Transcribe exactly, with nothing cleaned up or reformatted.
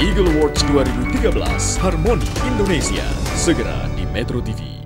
Eagle Awards dua ribu tiga belas Harmoni Indonesia segera di Metro T V.